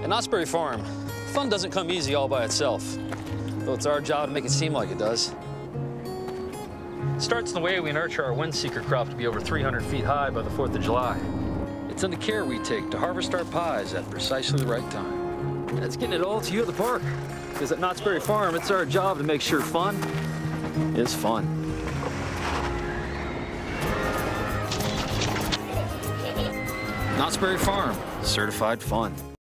At Knott's Berry Farm, fun doesn't come easy all by itself, though it's our job to make it seem like it does. It starts in the way we nurture our wind seeker crop to be over 300 feet high by the 4th of July. It's in the care we take to harvest our pies at precisely the right time. And it's getting it all to you at the park. Because at Knott's Berry Farm, it's our job to make sure fun is fun. Knott's Berry Farm, certified fun.